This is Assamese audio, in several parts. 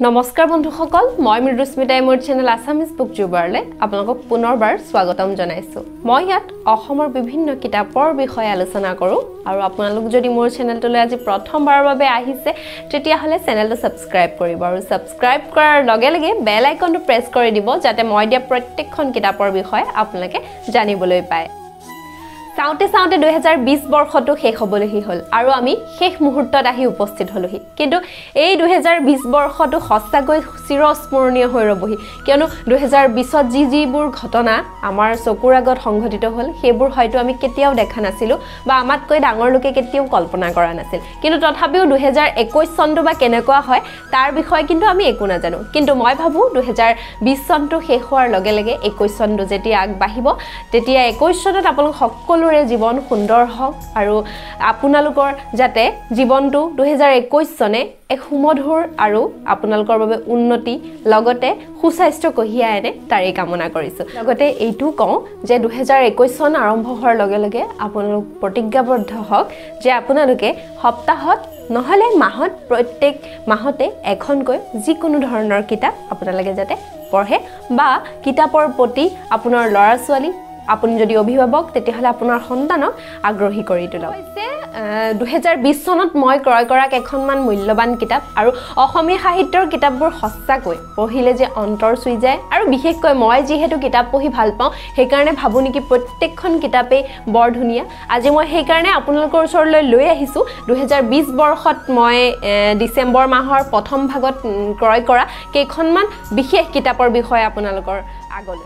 নমস্কাৰ বন্ধুসকল মই মৃদুস্মিতাই মোৰ চেনেল আসামিজ বুক জুবাৰলে আপোনালোকক পুনৰবাৰ স্বাগতম জনাইছো মই ইয়াত অসমৰ বিভিন্ন কিতাপৰ বিষয়ে আলোচনা কৰো আৰু আপোনালোক যদি মোৰ চেনেলটোলৈ আজি প্ৰথমবাৰৰ বাবে আহিছে তেতিয়া হলে চেনেলটো সাবস্ক্ৰাইব কৰিব আৰু সাবস্ক্ৰাইব কৰাৰ লগে লগে বেল আইকনটো প্ৰেছ কৰি দিব যাতে মই দিয়া প্ৰত্যেকখন কিতাপৰ বিষয়ে আপোনালোকে জানিবলৈ পায় সাউতে 2020 বৰ্ষটো শেষ হ'বলহি হল আৰু আমি শেষ মুহূৰ্তত আহি উপস্থিত হলহি কিন্তু এই 2020 বৰ্ষটো সঁচাকৈ চিৰস্মৰণীয় হৈ ৰবহি কিয়নো 2020ত যিবোৰ ঘটনা আমাৰ চকুৰ আগত সংঘটিত হল সেইবোৰ হয়তো আমি কেতিয়াও দেখা নাছিলো বা আমাতকৈ ডাঙৰ লোকে কেতিয়াও কল্পনা কৰা নাছিল কিন্তু তথাপিও 2021 চনটো বা কেনেকুৱা হয় তাৰ বিষয়ে কিন্তু আমি একো নাজানো কিন্তু মই ভাবো 2020 চনটো শেষ হোৱাৰ লগে লগে 21 চনটো যেতিয়া আগবাঢ়িব তেতিয়া 21 চনত আপোনালোক সকলোৰে জীৱন সুন্দৰ হওক আৰু আপোনালোকৰ যাতে জীৱনটো 2021 চনে এক সুমধুৰ আৰু আপোনালোকৰ বাবে উন্নতি লগতে সুস্বাস্থ্য কঢ়িয়াই আনে তাৰে কামনা কৰিছো লগতে এইটো কওঁ যে 2021 চন আৰম্ভ হোৱাৰ লগে লগে আপোনালোক প্ৰতিজ্ঞাবদ্ধ হওক যে আপোনালোকে সপ্তাহত নহলে মাহত প্ৰত্যেক মাহতে এখনকৈ যিকোনো ধৰণৰ কিতাপ আপোনালোকে যাতে পঢ়ে বা কিতাপৰ প্ৰতি আপোনাৰ ল'ৰা ছোৱালী আপুনি যদি অভিভাৱক তেতিয়াহলে আপোনাৰ সন্তানক আগ্ৰহী কৰি তোলক 2020 চনত মই ক্ৰয় কৰা কেইখনমান মূল্যৱান কিতাপ আৰু অসমীয়া সাহিত্যৰ কিতাপবোৰ সঁচাকৈ পঢ়িলে যে অন্তৰ চুই যায় আৰু বিশেষকৈ মই যিহেতু কিতাপ পঢ়ি ভাল পাওঁ সেইকাৰণে ভাবো নেকি প্ৰত্যেকখন কিতাপেই বৰ ধুনীয়া আজি মই সেইকাৰণে আপোনালোকৰ ওচৰলৈ লৈ আহিছো 2020 বৰ্ষত মই ডিসেম্বৰ মাহৰ প্ৰথম ভাগত ক্ৰয় কৰা কেইখনমান বিশেষ কিতাপৰ বিষয়ে আপোনালোকৰ আগলৈ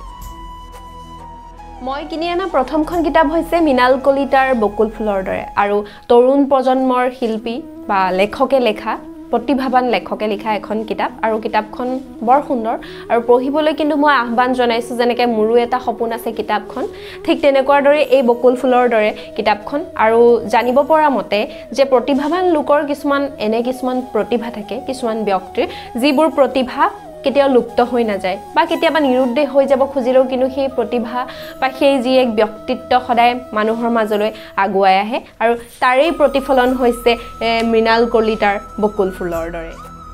মই কিনি আনা প্ৰথমখন কিতাপ হৈছে মৃণাল কলিতাৰ বকুল ফুলৰ দৰে আৰু তৰুণ প্ৰজন্মৰ শিল্পী বা লেখকে লেখা প্ৰতিভাৱান লেখকে লিখা এখন কিতাপ আৰু কিতাপখন বৰ সুন্দৰ আৰু পঢ়িবলৈ কিন্তু মই আহ্বান জনাইছো যেনেকৈ মোৰো এটা সপোন আছে কিতাপখন ঠিক তেনেকুৱাৰ দৰে এই বকুল ফুলৰ দৰে কিতাপখন আৰু জানিব পৰা মতে যে প্ৰতিভাৱান লোকৰ কিছুমান প্ৰতিভা থাকে কিছুমান ব্যক্তিৰ যিবোৰ প্ৰতিভা কেতিয়াও লুপ্ত হৈ নাযায় বা কেতিয়াবা নিৰুদ্দেশ হৈ যাব খুজিলেও কিন্তু সেই প্ৰতিভা বা সেই যি এক ব্যক্তিত্ব সদায় মানুহৰ মাজলৈ আগুৱাই আহে আৰু তাৰেই প্ৰতিফলন হৈছে মৃণাল কলিতাৰ বকুল ফুলৰ দৰে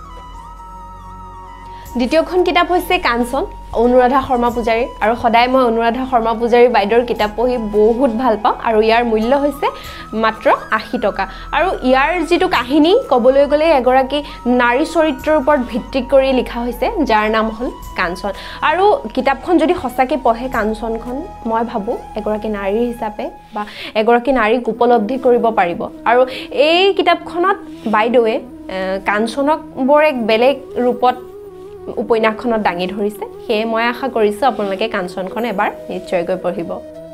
দ্বিতীয়খন কিতাপ হৈছে কাঞ্চন অনুৰাধা শৰ্মা পূজাৰী আৰু সদায় মই অনুৰাধা শৰ্মা পূজাৰী বাইদেউৰ কিতাপ পঢ়ি বহুত ভাল পাওঁ আৰু ইয়াৰ মূল্য হৈছে মাত্ৰ 80 টকা আৰু ইয়াৰ যিটো কাহিনী ক'বলৈ গ'লে এগৰাকী নাৰী চৰিত্ৰৰ ওপৰত ভিত্তি কৰি লিখা হৈছে যাৰ নাম হ'ল কাঞ্চন আৰু কিতাপখন যদি সঁচাকৈ পঢ়ে কাঞ্চনখন মই ভাবো এগৰাকী নাৰী হিচাপে বা এগৰাকী নাৰীক উপলব্ধি কৰিব পাৰিব আৰু এই কিতাপখনত বাইদেৱে কাঞ্চনক বৰ এক বেলেগ ৰূপত উপন্যাসখনত দাঙি ধৰিছে সেয়ে মই আশা কৰিছো আপোনালোকে কাঞ্চনখন এবাৰ নিশ্চয়কৈ পঢ়িব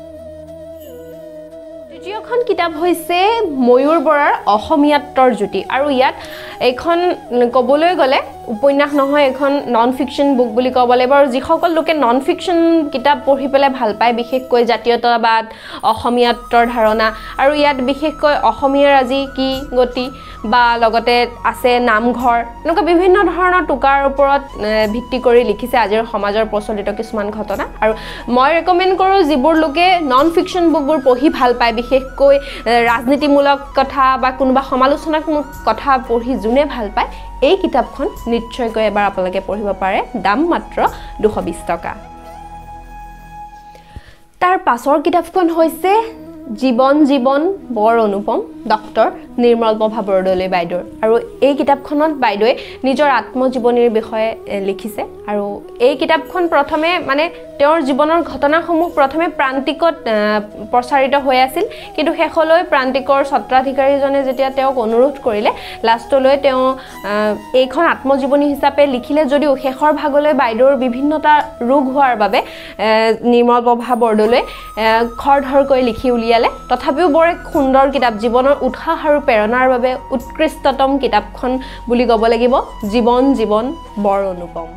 তৃতীয়খন কিতাপ হৈছে ময়ূৰ বৰাৰ অসমীয়াত্বৰ জ্যোতি আৰু ইয়াত এখন ক'বলৈ গ'লে উপন্যাস নহয় এখন নন ফিকশন বুক বুলি ক'ব লাগিব আৰু যিসকল লোকে নন ফিকশন কিতাপ পঢ়ি পেলাই ভাল পায় বিশেষকৈ জাতীয়তাবাদ অসমীয়াত্বৰ ধাৰণা আৰু ইয়াত বিশেষকৈ অসমীয়াৰ আজি কি গতি বা লগতে আছে নামঘৰ এনেকুৱা বিভিন্ন ধৰণৰ টুকাৰ ওপৰত ভিত্তি কৰি লিখিছে আজিৰ সমাজৰ প্ৰচলিত কিছুমান ঘটনা আৰু মই ৰেকমেণ্ড কৰোঁ যিবোৰ লোকে নন ফিকশন বুকবোৰ পঢ়ি ভাল পায় বিশেষকৈ ৰাজনীতিমূলক কথা বা কোনোবা সমালোচনাত্মক কথা পঢ়ি যোনে ভাল পায় এই কিতাপখন নিশ্চয়কৈ এবাৰ আপোনালোকে পঢ়িব পাৰে দাম মাত্ৰ 220 টকা তাৰ পাছৰ কিতাপখন হৈছে জীবন জীবন বৰ অনুপম ডক্টৰ নিৰ্মল প্ৰভা বৰদলৈ বাইদেউৰ আৰু এই কিতাপখনত বাইদেৱে নিজৰ আত্মজীৱনীৰ বিষয়ে লিখিছে আৰু এই কিতাপখন প্ৰথমে মানে তেওঁৰ জীৱনৰ ঘটনাসমূহ প্ৰথমে প্ৰান্তিকত প্ৰচাৰিত হৈ আছিল কিন্তু শেষলৈ প্ৰান্তিকৰ সত্ৰাধিকাৰীজনে যেতিয়া তেওঁক অনুৰোধ কৰিলে লাষ্টলৈ তেওঁ এইখন আত্মজীৱনী হিচাপে লিখিলে যদিও শেষৰ ভাগলৈ বাইদেউৰ বিভিন্নটা ৰোগ হোৱাৰ বাবে নিৰ্মল প্ৰভা বৰদলৈ খৰধৰকৈ লিখি উলিয়ালে তথাপিও বৰ এক সুন্দৰ কিতাপ জীৱনৰ উৎসাহ আৰু প্ৰেৰণাৰ বাবে উৎকৃষ্টতম কিতাপখন বুলি ক'ব লাগিব জীবন জীবন বৰ অনুপম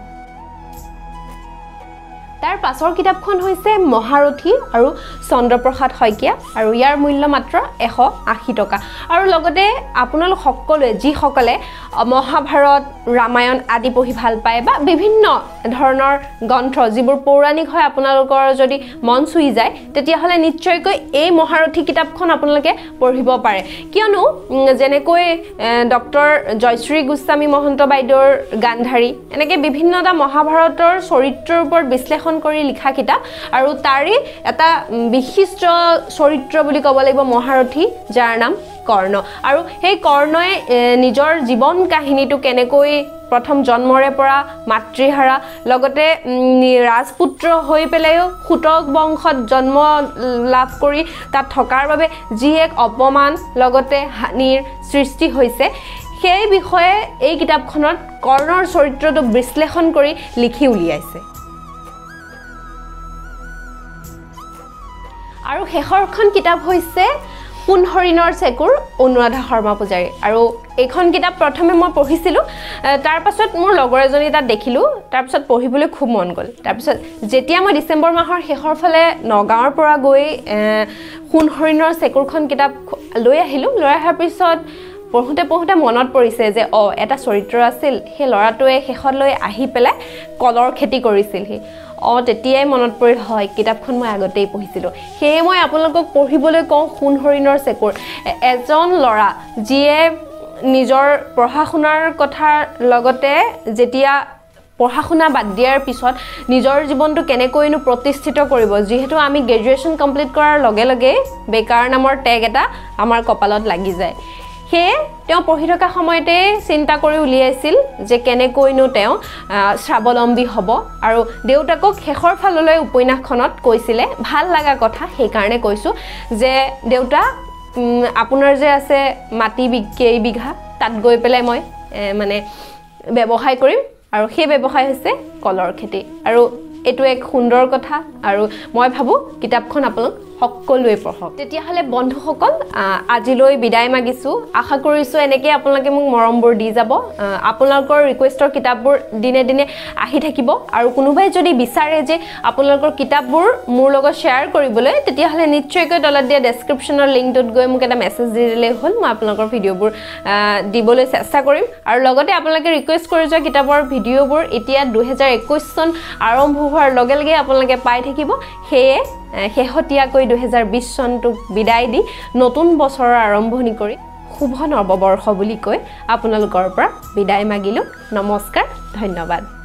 তাৰ পাছৰ কিতাপখন হৈছে মহাৰথী আৰু চন্দ্ৰপ্ৰসাদ শইকীয়া আৰু ইয়াৰ মূল্য মাত্ৰ 180 টকা আৰু লগতে আপোনালোক সকলোৱে যিসকলে মহাভাৰত ৰামায়ণ আদি পঢ়ি ভাল পায় বা বিভিন্ন ধৰণৰ গ্ৰন্থ যিবোৰ পৌৰাণিক হয় আপোনালোকৰ যদি মন চুই যায় তেতিয়াহ'লে নিশ্চয়কৈ এই মহাৰথী কিতাপখন আপোনালোকে পঢ়িব পাৰে কিয়নো যেনেকৈ ডক্টৰ জয়শ্ৰী গোস্বামী মহন্ত বাইদেউৰ গান্ধাৰী এনেকৈ বিভিন্নটা মহাভাৰতৰ চৰিত্ৰৰ ওপৰত বিশ্লেষণ কৰি লিখা কিতাপ আৰু তাৰে এটা বিশিষ্ট চৰিত্ৰ বুলি ক'ব লাগিব মহাৰথী যাৰ নাম কৰ্ণ আৰু সেই কৰ্ণই নিজৰ জীৱন কাহিনীটো কেনেকৈ প্ৰথম জন্মৰে পৰা মাতৃহাৰা লগতে ৰাজপুত্ৰ হৈ পেলাইও সুতক বংশত জন্ম লাভ কৰি তাত থকাৰ বাবে যি এক অপমান লগতে হানিৰ সৃষ্টি হৈছে সেই বিষয়ে এই কিতাপখনত কৰ্ণৰ চৰিত্ৰটো বিশ্লেষণ কৰি লিখি উলিয়াইছে আৰু শেষৰখন কিতাপ হৈছে সোণ হৰিণৰ চেকুৰ অনুৰাধা শৰ্মা পূজাৰী আৰু এইখন কিতাপ প্ৰথমে মই পঢ়িছিলোঁ তাৰ পাছত মোৰ লগৰ এজনী তাত দেখিলোঁ তাৰ পাছত পঢ়িবলৈ খুব মন গ'ল তাৰ পাছত যেতিয়া মই ডিচেম্বৰ মাহৰ শেষৰ ফালে নগাঁৱৰ পৰা গৈ সোণ হৰিণৰ চেকুৰখন কিতাপ লৈ আহিলোঁ লৈ অহাৰ পিছত পঢ়োতে মনত পৰিছে যে এটা চৰিত্ৰ আছিল সেই ল'ৰাটোৱে শেষলৈ আহি পেলাই কলৰ খেতি কৰিছিল সি তেতিয়াই মনত পৰিল হয় কিতাপখন মই আগতেই পঢ়িছিলোঁ সেয়ে মই আপোনালোকক পঢ়িবলৈ কওঁ সোণ হৰিণৰ চেকুৰ এজন ল'ৰা যিয়ে নিজৰ পঢ়া শুনাৰ কথাৰ লগতে যেতিয়া পঢ়া শুনা বাদ দিয়াৰ পিছত নিজৰ জীৱনটো কেনেকৈনো প্ৰতিষ্ঠিত কৰিব যিহেতু আমি গ্ৰেজুৱেশ্যন কমপ্লিট কৰাৰ লগে লগে বেকাৰ নামৰ টেগ এটা আমাৰ কপালত লাগি যায় সেয়ে তেওঁ পঢ়ি থকা সময়তে চিন্তা কৰি উলিয়াইছিল যে কেনেকৈনো তেওঁ স্বাৱলম্বী হ'ব আৰু দেউতাকক শেষৰ ফাললৈ উপন্যাসখনত কৈছিলে ভাল লগা কথা সেইকাৰণে কৈছোঁ যে দেউতা আপোনাৰ যে আছে মাটি কেইবিঘা তাত গৈ পেলাই মই মানে ব্যৱসায় কৰিম আৰু সেই ব্যৱসায় হৈছে কলৰ খেতি আৰু এইটো এক সুন্দৰ কথা আৰু মই ভাবোঁ কিতাপখন আপোনালোক সকলোৱে পঢ়ক তেতিয়াহ'লে বন্ধুসকল আজিলৈ বিদায় মাগিছোঁ আশা কৰিছোঁ এনেকৈ আপোনালোকে মোক মৰমবোৰ দি যাব আপোনালোকৰ ৰিকুৱেষ্টৰ কিতাপবোৰ দিনে দিনে আহি থাকিব আৰু কোনোবাই যদি বিচাৰে যে আপোনালোকৰ কিতাপবোৰ মোৰ লগত শ্বেয়াৰ কৰিবলৈ তেতিয়াহ'লে নিশ্চয়কৈ তলত দিয়া ডেছক্ৰিপশ্যনৰ লিংকটোত গৈ মোক এটা মেছেজ দি দিলেই হ'ল মই আপোনালোকৰ ভিডিঅ'বোৰ দিবলৈ চেষ্টা কৰিম আৰু লগতে আপোনালোকে ৰিকুৱেষ্ট কৰি যোৱা কিতাপৰ ভিডিঅ'বোৰ এতিয়া 2021 চন আৰম্ভ হোৱাৰ লগে লগে আপোনালোকে পাই থাকিব সেয়ে শেহতীয়াকৈ 2020 চনটোক বিদায় দি নতুন বছৰৰ আৰম্ভণি কৰি শুভ নৱবৰ্ষ বুলি কৈ আপোনালোকৰ পৰা বিদায় মাগিলোঁ নমস্কাৰ ধন্যবাদ